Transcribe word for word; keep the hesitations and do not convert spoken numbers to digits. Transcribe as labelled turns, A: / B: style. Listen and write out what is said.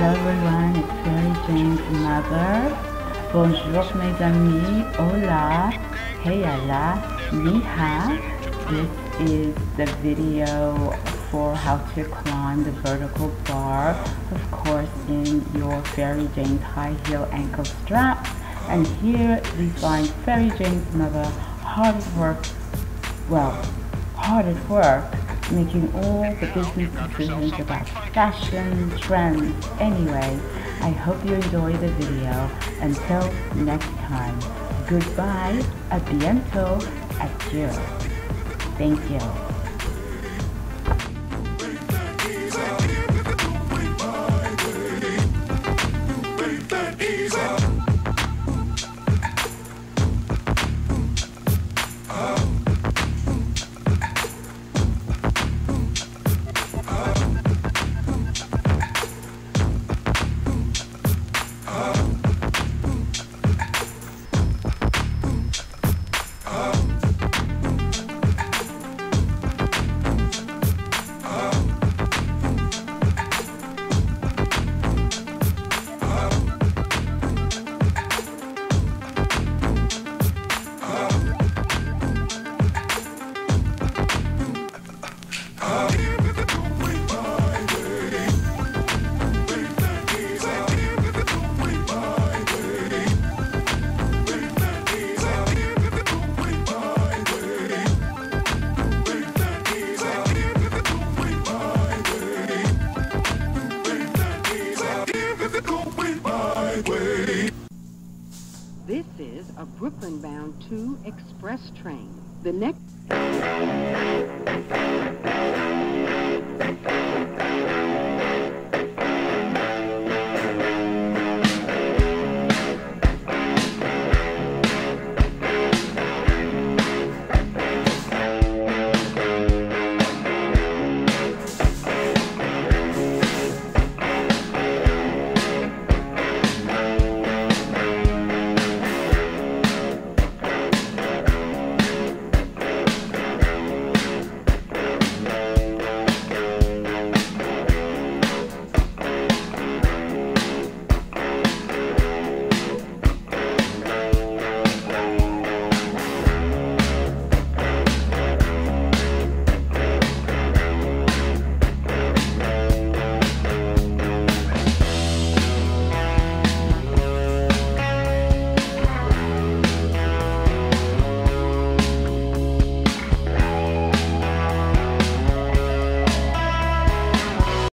A: Hello everyone, it's FairyJanes mother. Bonjour mes amis, hola, heyala, niha. This is the video for how to climb the vertical bar, of course in your FairyJanes high heel ankle straps. And here we find FairyJanes mother hard at work, well, hard at work, making all the business decisions about fashion, trends. Anyway, I hope you enjoy the video. Until next time, goodbye, a bientôt, adieu. Thank you.
B: This is a Brooklyn-bound two express train. The next...